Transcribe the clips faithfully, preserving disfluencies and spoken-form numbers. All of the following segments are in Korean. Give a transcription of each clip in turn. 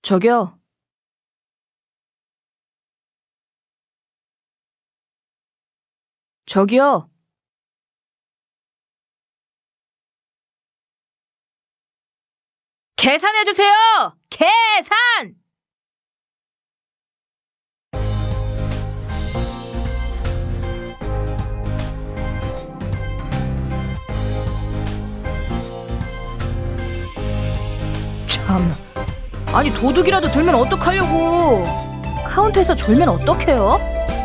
저기요. 저기요. 계산해주세요! 계산! 참, 아니 도둑이라도 들면 어떡하려고. 카운터에서 졸면 어떡해요?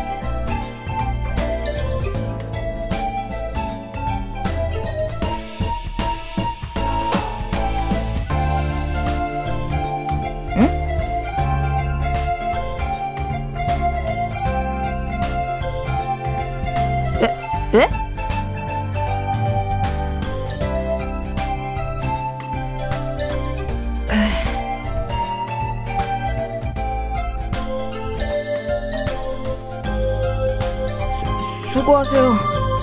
예? 수, 수고하세요.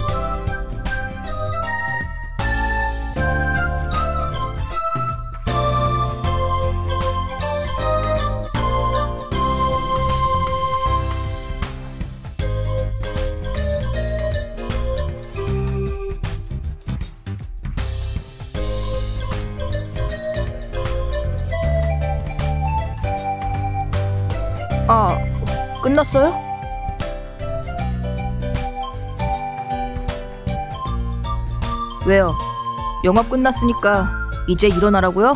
아, 끝났어요? 왜요? 영업 끝났으니까 이제 일어나라고요?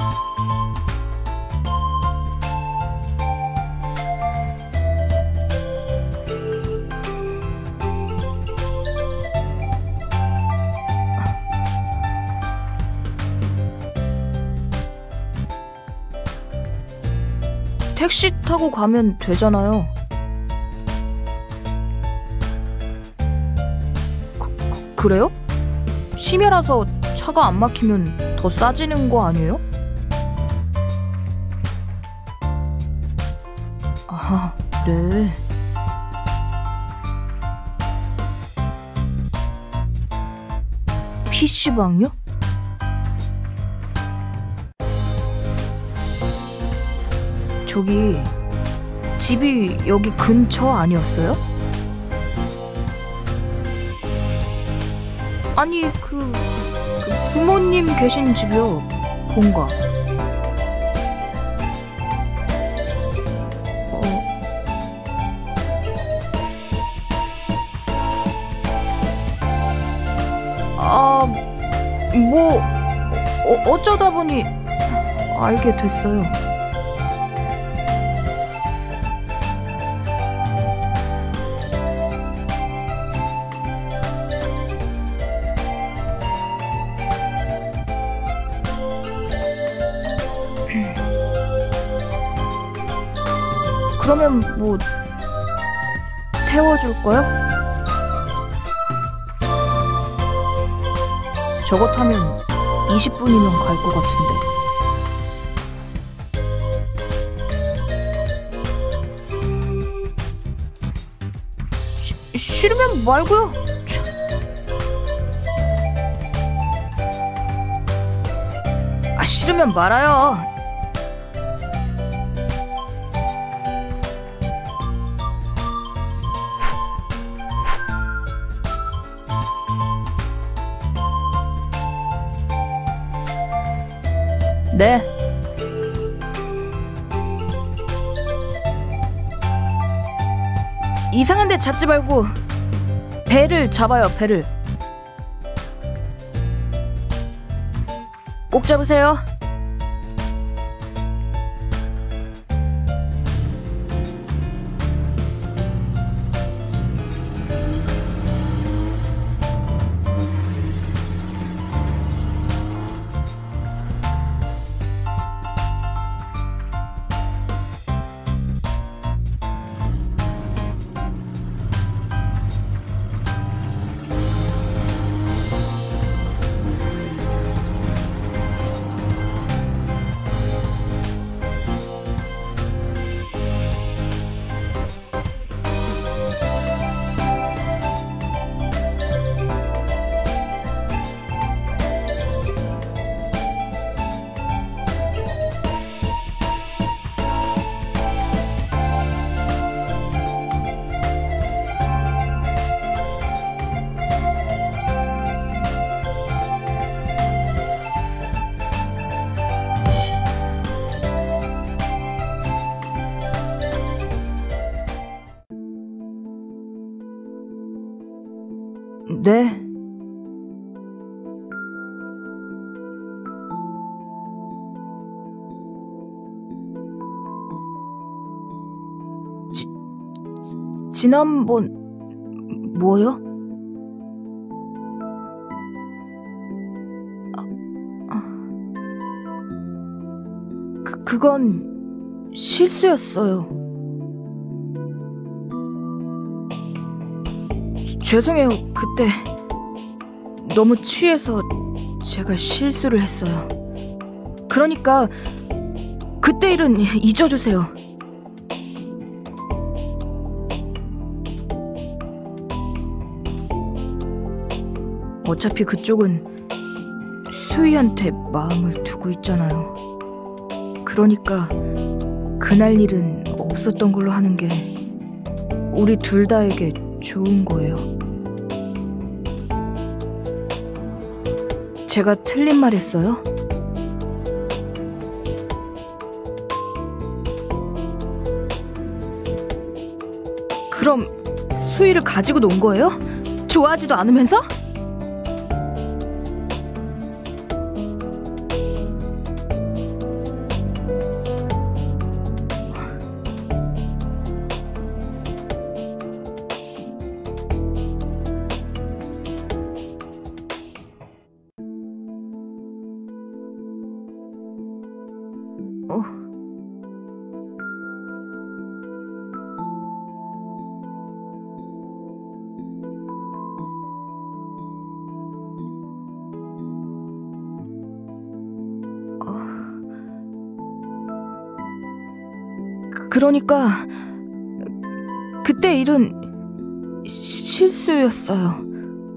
택시 타고 가면 되잖아요. 그, 그, 그래요? 심야라서 차가 안 막히면 더 싸지는 거 아니에요? 아, 네. 피시방요? 저기 집이 여기 근처 아니었어요? 아니 그, 그 부모님 계신 집이요. 본가. 어. 아, 뭐 어, 어쩌다 보니 알게 됐어요. 그러면 뭐 태워줄 거요? 저거 타면 이십 분이면 갈 것 같은데. 시, 싫으면 말고요. 참. 아, 싫으면 말아요. 네. 이상한 데 잡지 말고 배를 잡아요, 배를. 꼭 잡으세요. 네. 지, 지난번 뭐요? 그, 그건 실수였어요. 죄송해요. 그때 너무 취해서 제가 실수를 했어요. 그러니까 그때 일은 잊어주세요. 어차피 그쪽은 수희한테 마음을 두고 있잖아요. 그러니까 그날 일은 없었던 걸로 하는 게 우리 둘 다에게 좋은 거예요. 제가 틀린 말 했어요? 그럼 수희를 가지고 논 거예요? 좋아하지도 않으면서? 어. 그러니까 그때 일은 실수였어요.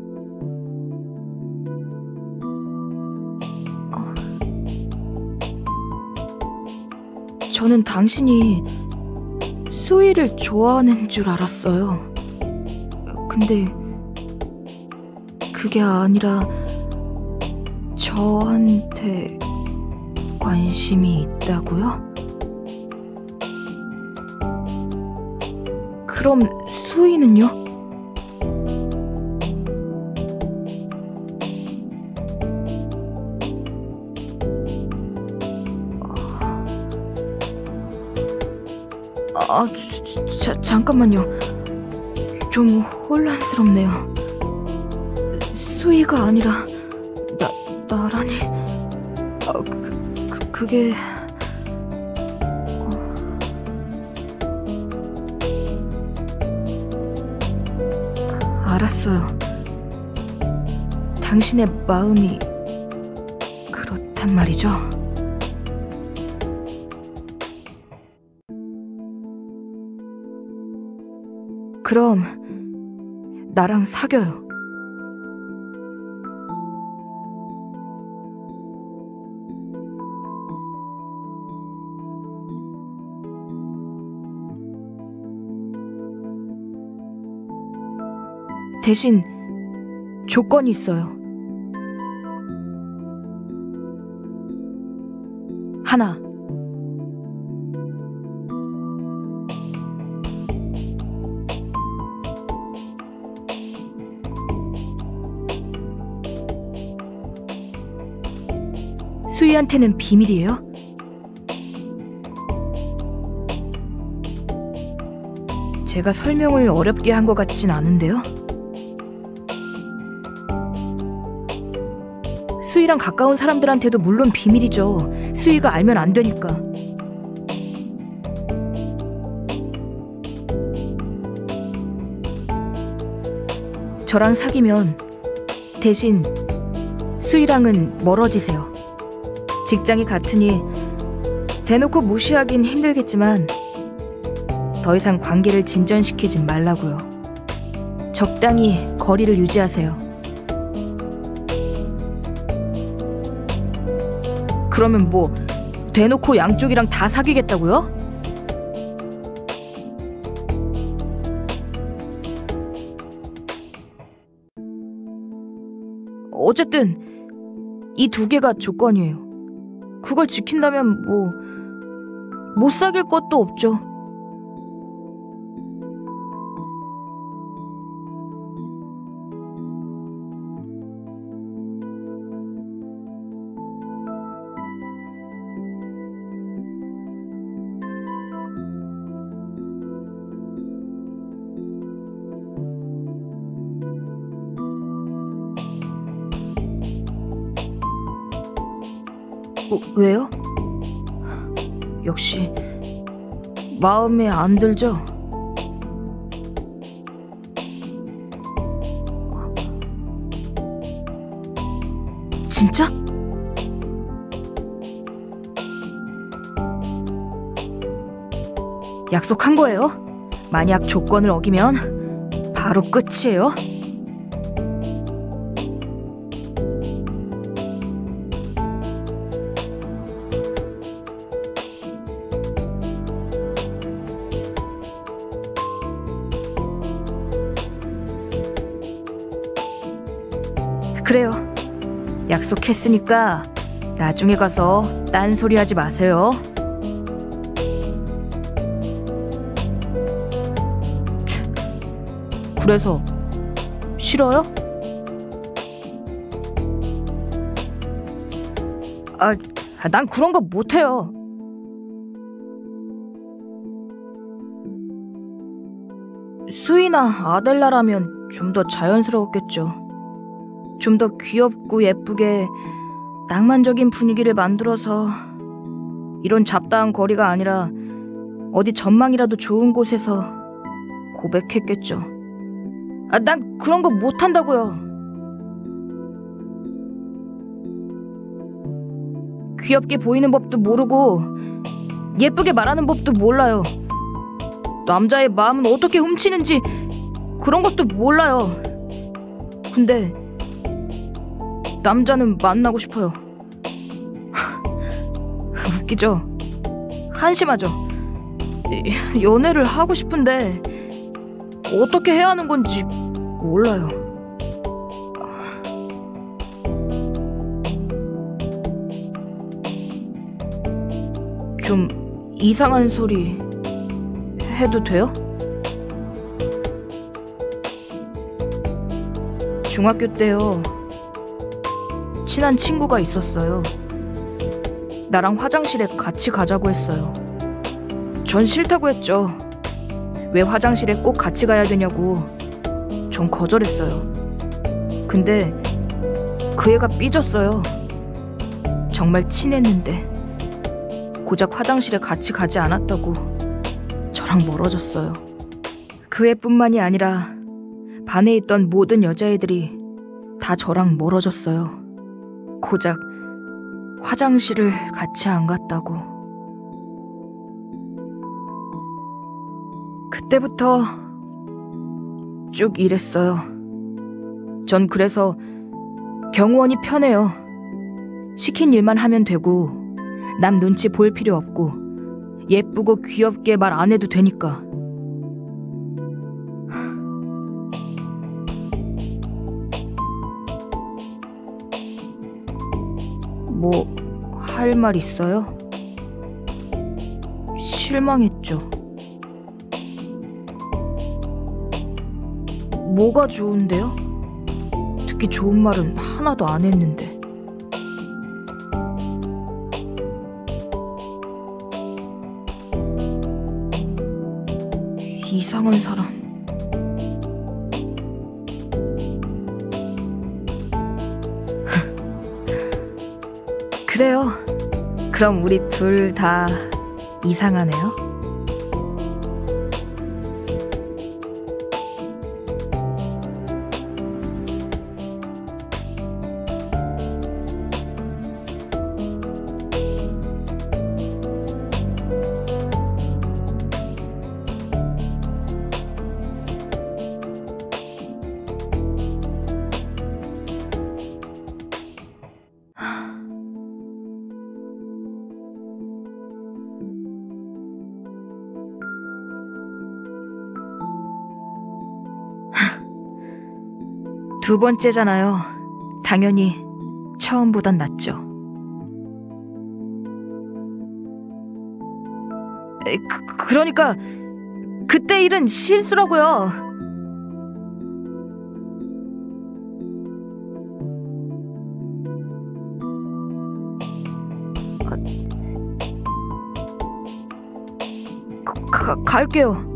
저는 당신이 수희를 좋아하는 줄 알았어요. 근데 그게 아니라 저한테 관심이 있다고요? 그럼 수희는요? 아, 자, 잠깐만요. 좀 혼란스럽네요. 수희가 아니라 나, 나라니. 아, 그, 그, 그게... 어... 알았어요. 당신의 마음이 그렇단 말이죠? 그럼 나랑 사겨요. 대신 조건이 있어요. 하나. 수희한테는 비밀이에요? 제가 설명을 어렵게 한 것 같진 않은데요? 수희랑 가까운 사람들한테도 물론 비밀이죠. 수희가 알면 안 되니까. 저랑 사귀면 대신 수희랑은 멀어지세요. 직장이 같으니 대놓고 무시하긴 힘들겠지만 더 이상 관계를 진전시키진 말라고요. 적당히 거리를 유지하세요. 그러면 뭐 대놓고 양쪽이랑 다 사귀겠다고요? 어쨌든 이 두 개가 조건이에요. 그걸 지킨다면 뭐 못 사귈 것도 없죠. 어, 왜요? 역시 마음에 안 들죠? 진짜? 약속한 거예요? 만약 조건을 어기면 바로 끝이에요? 그래요. 약속했으니까 나중에 가서 딴소리 하지 마세요. 그래서 싫어요? 아, 난 그런 거 못해요. 수이나 아델라라면 좀 더 자연스러웠겠죠. 좀 더 귀엽고 예쁘게 낭만적인 분위기를 만들어서 이런 잡다한 거리가 아니라 어디 전망이라도 좋은 곳에서 고백했겠죠. 아, 난 그런 거 못한다고요. 귀엽게 보이는 법도 모르고 예쁘게 말하는 법도 몰라요. 남자의 마음은 어떻게 훔치는지 그런 것도 몰라요. 근데 남자는 만나고 싶어요. 웃기죠? 한심하죠? 연애를 하고 싶은데 어떻게 해야 하는 건지 몰라요. 좀 이상한 소리 해도 돼요? 중학교 때요. 친한 친구가 있었어요. 나랑 화장실에 같이 가자고 했어요. 전 싫다고 했죠. 왜 화장실에 꼭 같이 가야 되냐고 전 거절했어요. 근데 그 애가 삐졌어요. 정말 친했는데 고작 화장실에 같이 가지 않았다고 저랑 멀어졌어요. 그 애뿐만이 아니라 반에 있던 모든 여자애들이 다 저랑 멀어졌어요. 고작 화장실을 같이 안 갔다고. 그때부터 쭉 이랬어요. 전 그래서 경호원이 편해요. 시킨 일만 하면 되고 남 눈치 볼 필요 없고 예쁘고 귀엽게 말 안 해도 되니까. 뭐 할 말 있어요? 실망했죠. 뭐가 좋은데요? 듣기 좋은 말은 하나도 안 했는데. 이상한 사람. 그래요. 그럼 우리 둘 다 이상하네요. 두 번째잖아요. 당연히 처음보단 낫죠. 에, 그, 그러니까 그때 일은 실수라고요. 아, 가, 갈게요.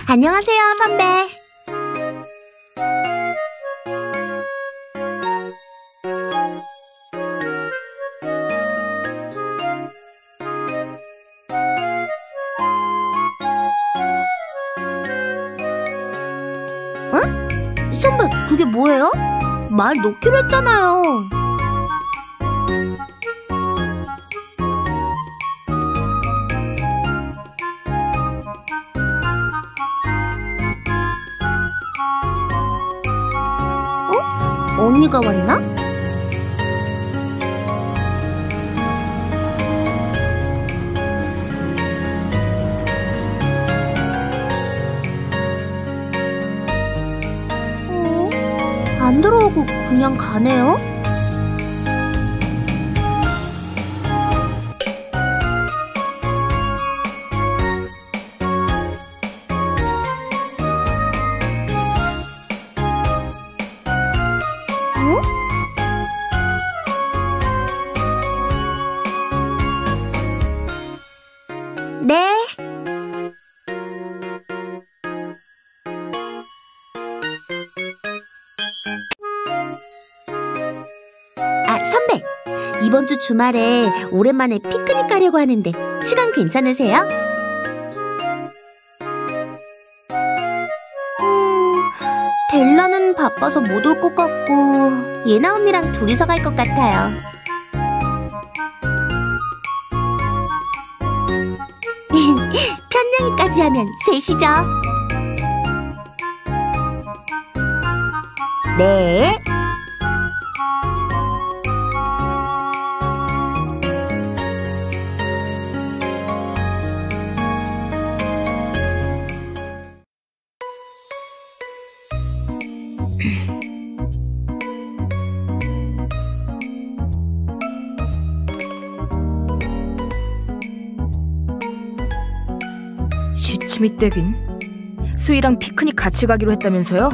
안녕하세요, 선배. 응? 선배, 그게 뭐예요? 말 놓기로 했잖아요. 어? 언니가 왔나? 안 들어오고 그냥 가네요? 응? 네. 아, 선배. 이번 주 주말에 오랜만에 피크닉 가려고 하는데 시간 괜찮으세요? 음, 델라는 바빠서 못 올 것 같고 예나 언니랑 둘이서 갈 것 같아요. 편냥이까지 하면 셋이죠. 네. 시치미 떼긴. 수희랑 피크닉 같이 가기로 했다면서요?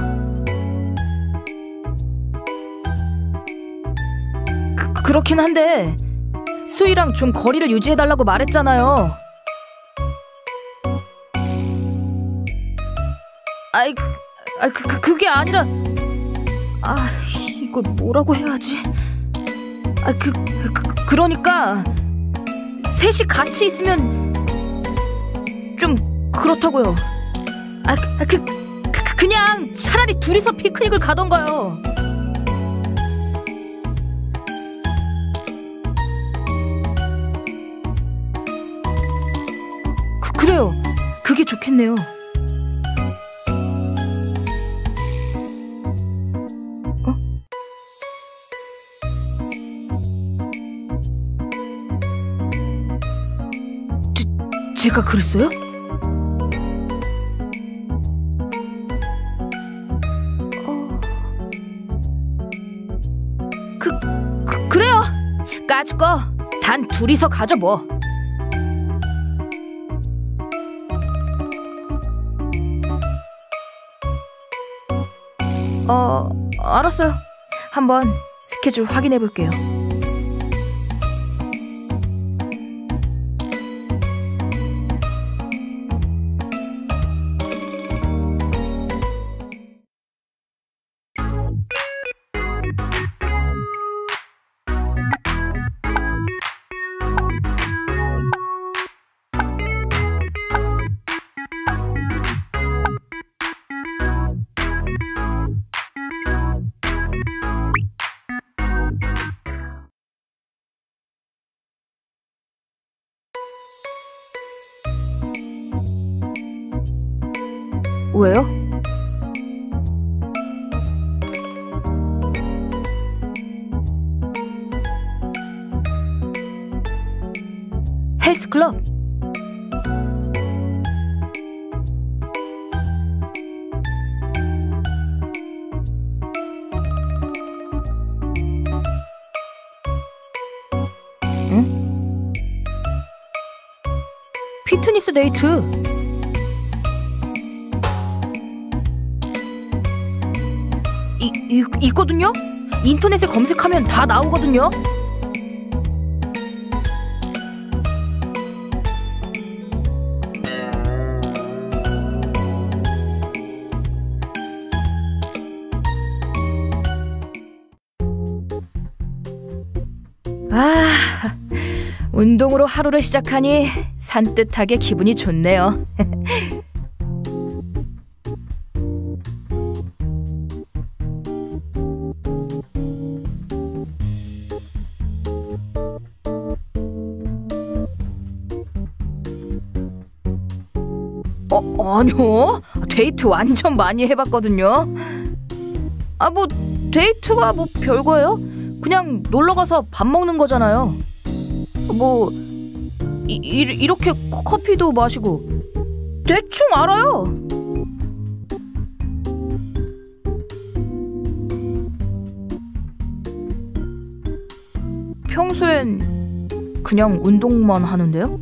그, 그렇긴 한데 수희랑 좀 거리를 유지해달라고 말했잖아요. 아이, 아, 그, 그, 그게 아니라 아, 이걸 뭐라고 해야 하지? 아, 그, 그 그러니까 셋이 같이 있으면 좀 그렇다고요. 아, 그, 그, 그 그냥 차라리 둘이서 피크닉을 가던가요. 그, 그래요. 그게 좋겠네요. 어? 제, 제가 그랬어요? 까짓 거 단 둘이서 가죠 뭐. 어, 알았어요. 한번 스케줄 확인해 볼게요. 왜요? 헬스클럽. 응? 피트니스 데이트. 이, 이, 있거든요? 인터넷에 검색하면 다 나오거든요? 아, 운동으로 하루를 시작하니 산뜻하게 기분이 좋네요. 어, 아니요. 데이트 완전 많이 해봤거든요. 아, 뭐 데이트가 뭐 별거예요? 그냥 놀러가서 밥 먹는 거잖아요. 뭐 이, 이, 이렇게 커피도 마시고 대충 알아요. 평소엔 그냥 운동만 하는데요?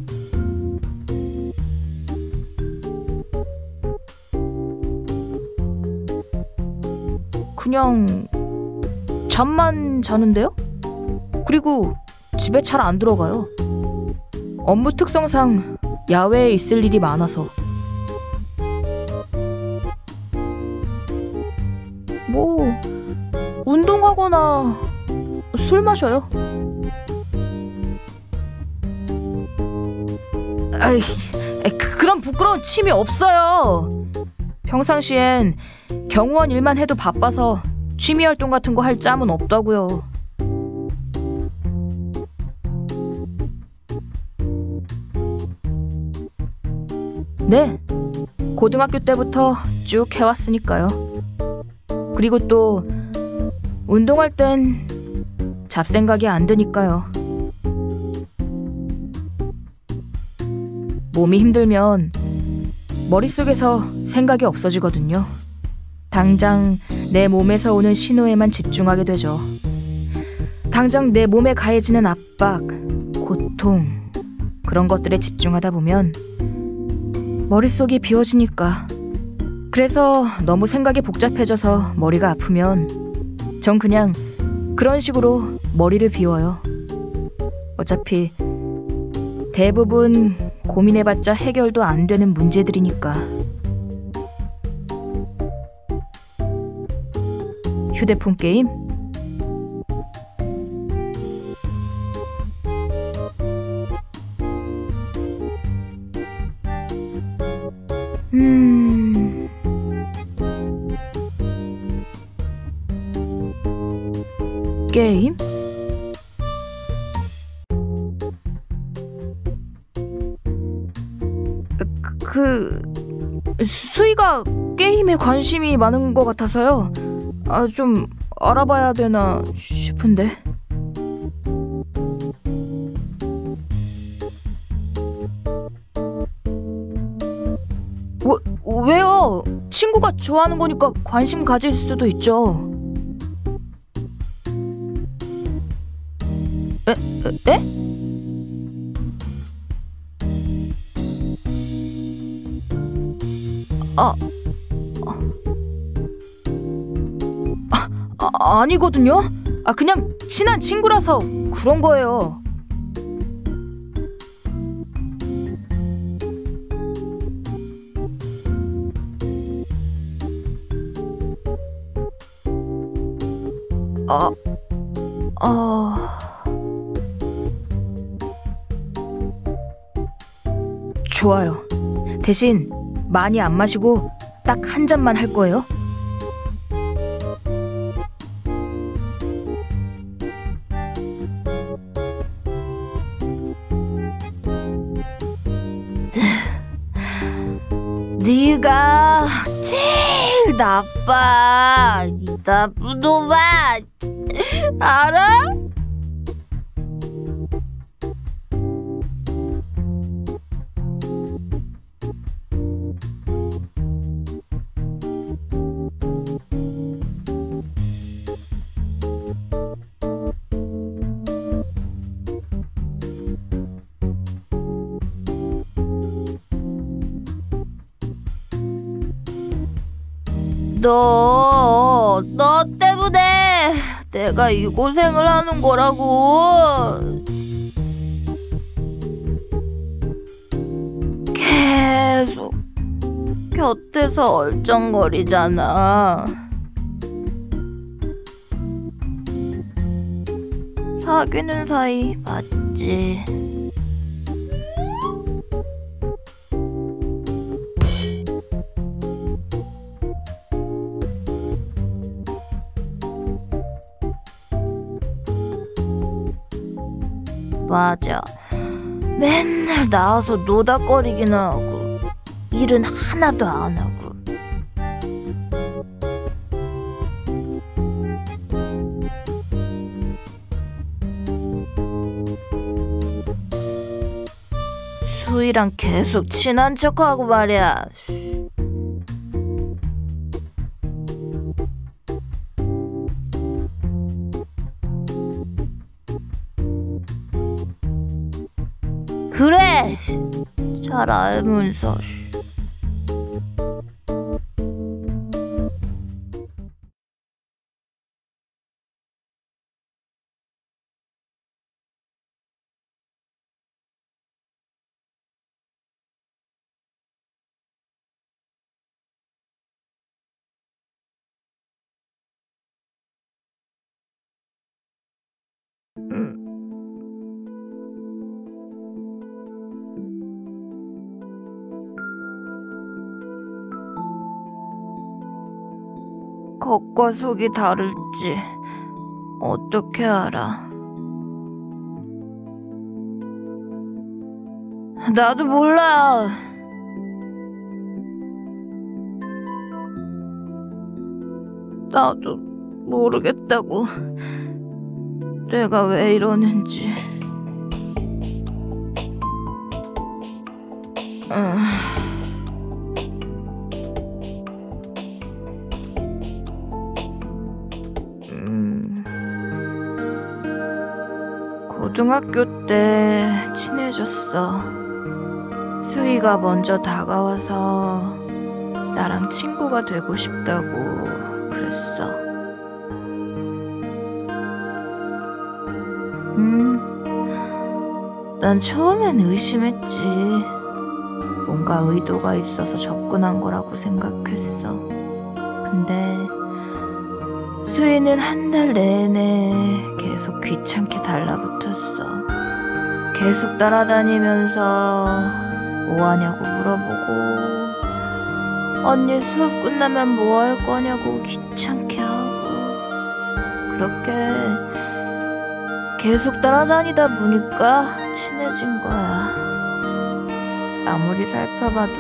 그냥 잠만 자는데요? 그리고 집에 잘 안 들어가요. 업무 특성상 야외에 있을 일이 많아서. 뭐 운동하거나 술 마셔요. 아이, 그런 부끄러운 취미 없어요. 평상시엔 경호원 일만 해도 바빠서 취미 활동 같은 거 할 짬은 없다고요. 네, 고등학교 때부터 쭉 해왔으니까요. 그리고 또 운동할 땐 잡생각이 안 드니까요. 몸이 힘들면 머릿속에서 생각이 없어지거든요. 당장 내 몸에서 오는 신호에만 집중하게 되죠. 당장 내 몸에 가해지는 압박, 고통, 그런 것들에 집중하다 보면 머릿속이 비워지니까. 그래서 너무 생각이 복잡해져서 머리가 아프면 전 그냥 그런 식으로 머리를 비워요. 어차피 대부분 고민해봤자 해결도 안 되는 문제들이니까. 휴대폰 게임? 음... 게임? 그... 수희가 게임에 관심이 많은 것 같아서요. 아, 좀 알아봐야 되나 싶은데. 왜, 왜요? 친구가 좋아하는 거니까 관심 가질 수도 있죠. 에? 에? 에? 아... 아, 아니거든요. 아, 그냥 친한 친구라서 그런 거예요. 아, 아... 좋아요. 대신 많이 안 마시고 딱 한 잔만 할 거예요. 네가 제일 나빠. 이 나쁜 놈아. 알아? 너, 너 때문에 내가 이 고생을 하는 거라고. 계속 곁에서 얼쩡거리잖아. 사귀는 사이 맞지? 맞아. 맨날 나와서 노닥거리기나 하고 일은 하나도 안 하고. 수희랑 계속 친한 척하고 말이야. 그래, 잘 알면서. 음. 겉과 속이 다를지 어떻게 알아? 나도 몰라. 나도 모르겠다고. 내가 왜 이러는지. 음. 음. 고등학교 때 친해졌어. 수희가 먼저 다가와서 나랑 친구가 되고 싶다고 그랬어. 음, 난 처음엔 의심했지. 뭔가 의도가 있어서 접근한 거라고 생각했어. 근데 수희는 한 달 내내 계속 귀찮게 달라붙었어. 계속 따라다니면서 뭐 하냐고 물어보고, 언니 수업 끝나면 뭐 할 거냐고 귀찮게 하고. 그렇게 계속 따라다니다 보니까 친해진 거야. 아무리 살펴봐도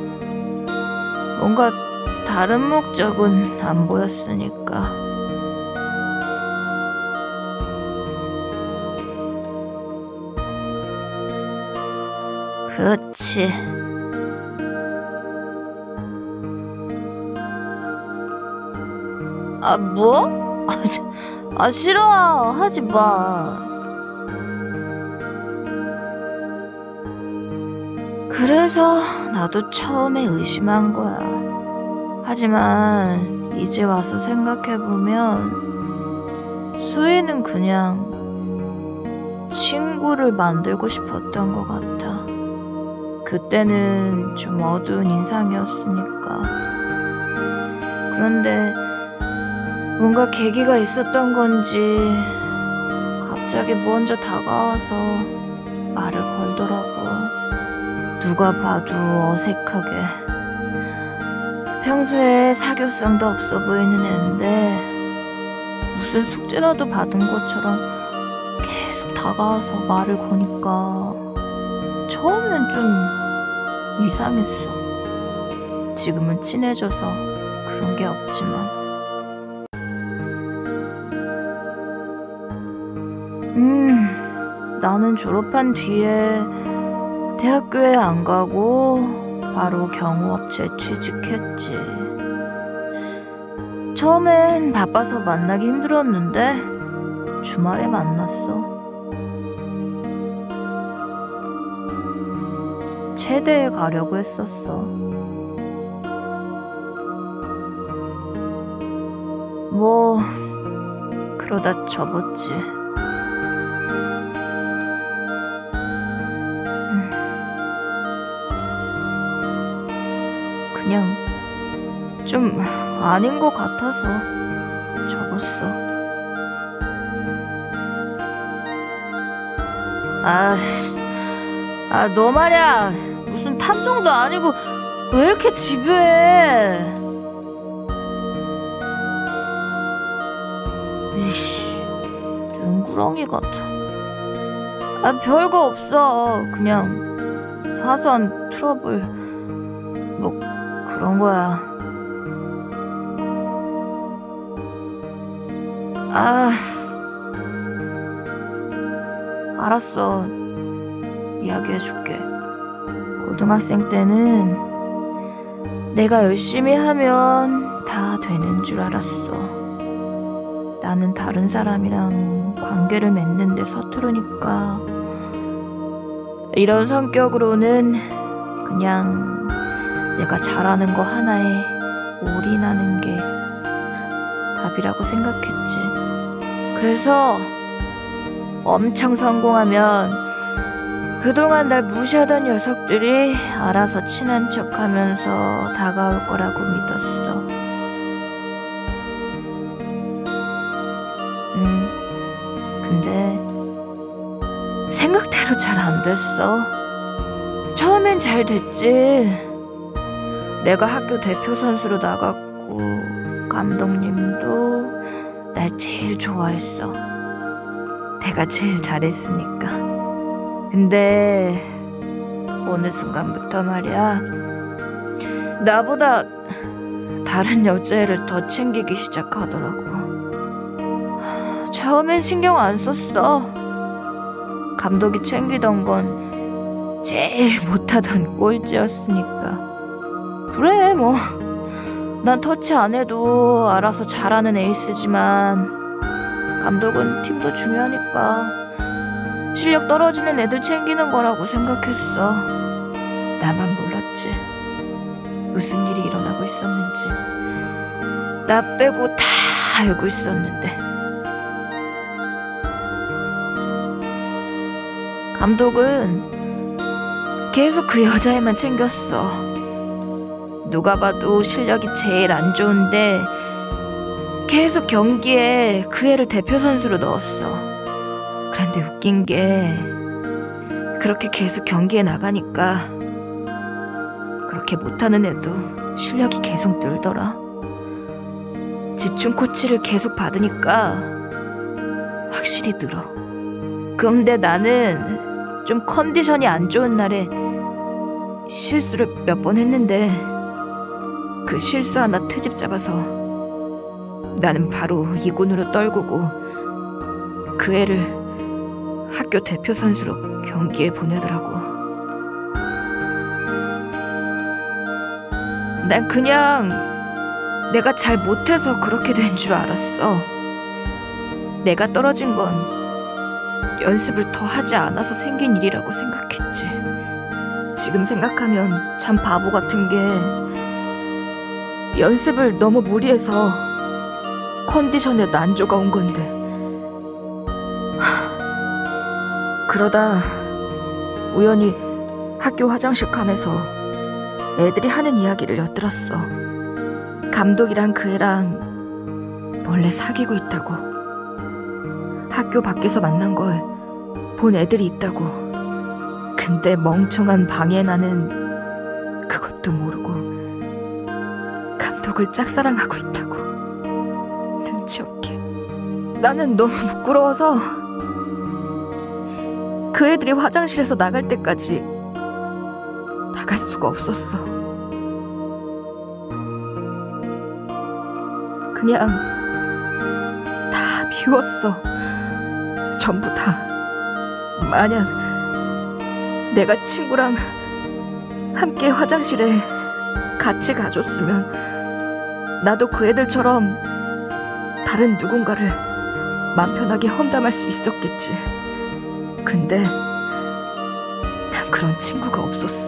뭔가 다른 목적은 안 보였으니까. 그렇지. 아, 뭐? 아, 싫어. 하지 마. 그래서 나도 처음에 의심한 거야. 하지만 이제 와서 생각해보면 수희는 그냥 친구를 만들고 싶었던 것 같아. 그때는 좀 어두운 인상이었으니까. 그런데 뭔가 계기가 있었던 건지 갑자기 먼저 다가와서 말을 걸더라고. 누가 봐도 어색하게. 평소에 사교성도 없어 보이는 애인데 무슨 숙제라도 받은 것처럼 계속 다가와서 말을 거니까 처음엔 좀 이상했어. 지금은 친해져서 그런 게 없지만. 음, 나는 졸업한 뒤에 대학교에 안 가고 바로 경호업체에 취직했지. 처음엔 바빠서 만나기 힘들었는데 주말에 만났어. 체대에 가려고 했었어. 뭐 그러다 접었지. 음. 그냥 좀 아닌 것 같아서 접었어. 아, 아, 너 말이야. 무슨 탐정도 아니고 왜 이렇게 집요해? 이씨, 눈구렁이 같아. 아, 별거 없어. 그냥 사소한 트러블. 뭐 그런 거야. 아, 알았어. 이야기해줄게. 고등학생 때는 내가 열심히 하면 다 되는 줄 알았어. 나는 다른 사람이랑 관계를 맺는데 서투르니까 이런 성격으로는 그냥 내가 잘하는 거 하나에 올인하는 게 답이라고 생각했지. 그래서 엄청 성공하면 그동안 날 무시하던 녀석들이 알아서 친한 척하면서 다가올 거라고 믿었어. 음, 근데 생각대로 잘 안 됐어. 처음엔 잘 됐지. 내가 학교 대표 선수로 나갔고 감독님도 날 제일 좋아했어. 내가 제일 잘했으니까. 근데 어느 순간부터 말이야, 나보다 다른 여자애를 더 챙기기 시작하더라고. 처음엔 신경 안 썼어. 감독이 챙기던 건 제일 못하던 꼴찌였으니까. 그래, 뭐 난 터치 안 해도 알아서 잘하는 에이스지만 감독은 팀도 중요하니까 실력 떨어지는 애들 챙기는 거라고 생각했어. 나만 몰랐지. 무슨 일이 일어나고 있었는지. 나 빼고 다 알고 있었는데. 감독은 계속 그 여자애만 챙겼어. 누가 봐도 실력이 제일 안 좋은데 계속 경기에 그 애를 대표 선수로 넣었어. 그런데 웃긴 게 그렇게 계속 경기에 나가니까 그렇게 못하는 애도 실력이 계속 늘더라. 집중 코치를 계속 받으니까 확실히 늘어. 그런데 나는 좀 컨디션이 안 좋은 날에 실수를 몇 번 했는데 그 실수 하나 트집 잡아서 나는 바로 이군으로 떨구고 그 애를 학교 대표 선수로 경기에 보내더라고. 난 그냥 내가 잘 못해서 그렇게 된 줄 알았어. 내가 떨어진 건 연습을 더 하지 않아서 생긴 일이라고 생각했지. 지금 생각하면 참 바보 같은 게 연습을 너무 무리해서 컨디션에 난조가 온 건데. 하... 그러다 우연히 학교 화장실 칸에서 애들이 하는 이야기를 엿들었어. 감독이랑 그 애랑 몰래 사귀고 있다고. 학교 밖에서 만난 걸 본 애들이 있다고. 근데 멍청한 방해 나는 그것도 모르고 감독을 짝사랑하고 있다고. 눈치 없게. 나는 너무 부끄러워서 그 애들이 화장실에서 나갈 때까지 나갈 수가 없었어. 그냥 다 비웠어. 전부 다. 만약 내가 친구랑 함께 화장실에 같이 가줬으면 나도 그 애들처럼 다른 누군가를 맘 편하게 험담할 수 있었겠지. 근데 난 그런 친구가 없었어.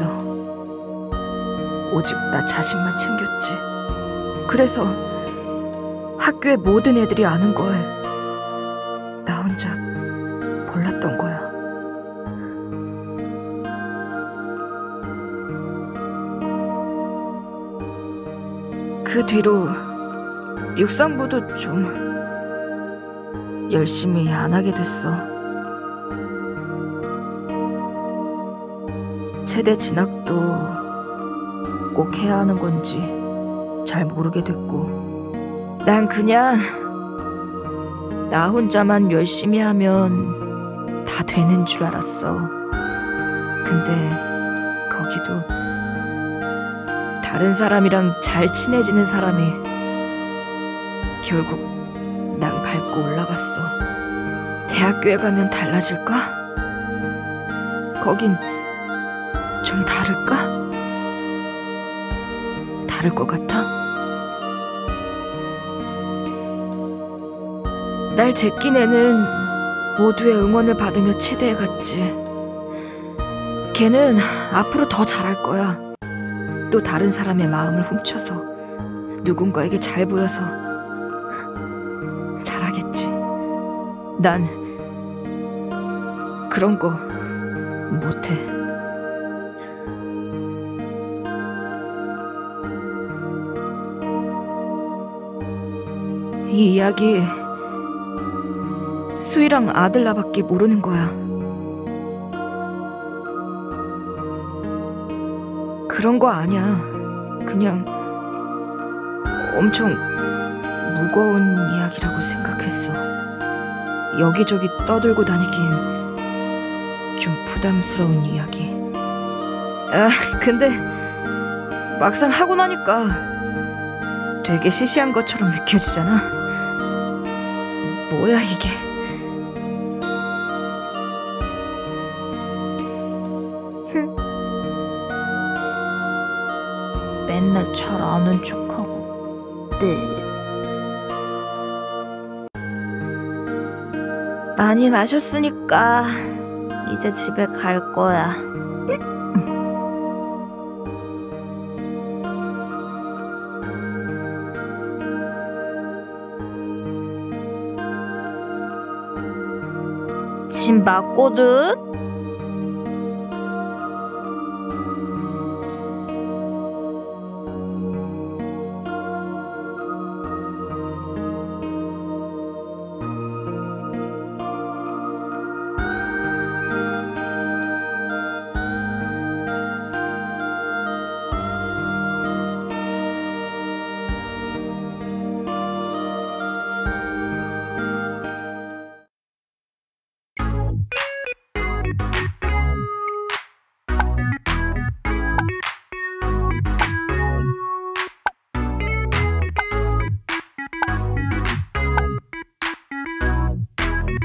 오직 나 자신만 챙겼지. 그래서 학교의 모든 애들이 아는 걸 나 혼자 몰랐던 거야. 그 뒤로 육상부도 좀 열심히 안 하게 됐어. 세대 진학도 꼭 해야 하는 건지 잘 모르게 됐고, 난 그냥 나 혼자만 열심히 하면 다 되는 줄 알았어. 근데 거기도 다른 사람이랑 잘 친해지는 사람이 결국 날 밟고 올라갔어. 대학교에 가면 달라질까? 거긴 좀 다를까? 다를 것 같아? 날 제낀 애는 모두의 응원을 받으며 치대에 갔지. 걔는 앞으로 더 잘할 거야. 또 다른 사람의 마음을 훔쳐서 누군가에게 잘 보여서 잘하겠지. 난 그런 거 못해. 이 이야기 수희랑 아들나밖에 모르는 거야. 그런 거 아니야. 그냥 엄청 무거운 이야기라고 생각했어. 여기저기 떠들고 다니긴 좀 부담스러운 이야기. 아, 근데 막상 하고 나니까 되게 시시한 것처럼 느껴지잖아. 뭐야 이게. 맨날 잘 아는 척하고. 네. 많이 마셨으니까 이제 집에 갈 거야. 집 맞거든?